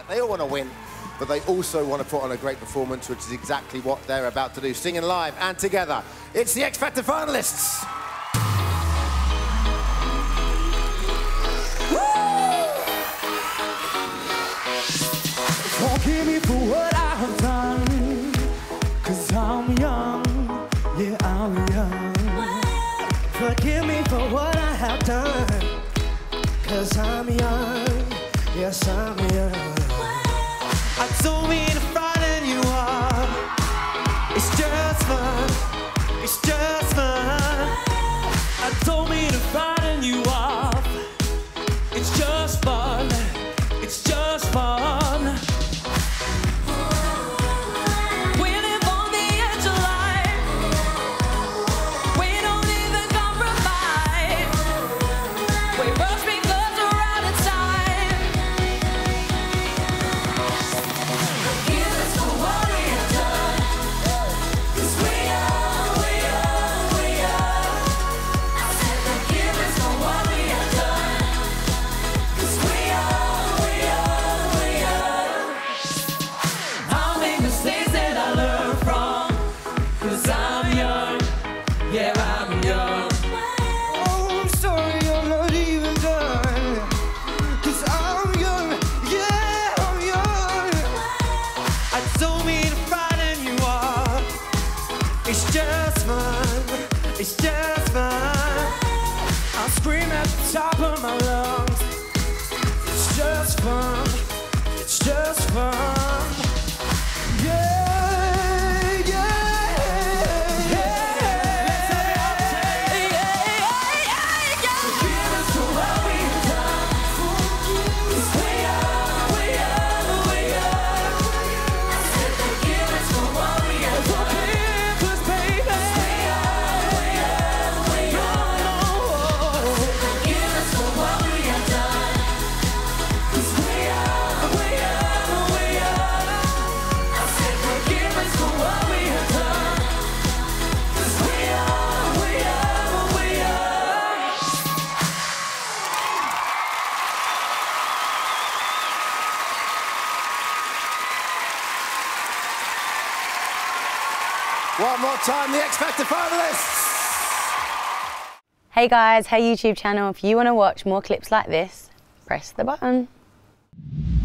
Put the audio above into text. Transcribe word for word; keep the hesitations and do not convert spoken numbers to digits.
They all want to win, but they also want to put on a great performance, which is exactly what they're about to do, singing live and together. It's the X Factor Finalists. Forgive me for what I have done, 'cause I'm young, yeah, I'm young. Forgive me for what I have done, 'cause I'm young, yes, I'm young. I don't mean to frighten you up, it's just fun, it's just fun. I don't mean to frighten you up, it's just fun, it's just fun. Yeah, I'm young. Oh, I'm sorry I'm not even done, 'cause I'm young, yeah, I'm young. I don't mean to frighten you up, it's just fun, it's just fun. I'll scream at the top of my lungs, it's just fun, it's just fun. Yeah. One more time, the X Factor Finalists! Hey guys, hey YouTube channel, if you want to watch more clips like this, press the button.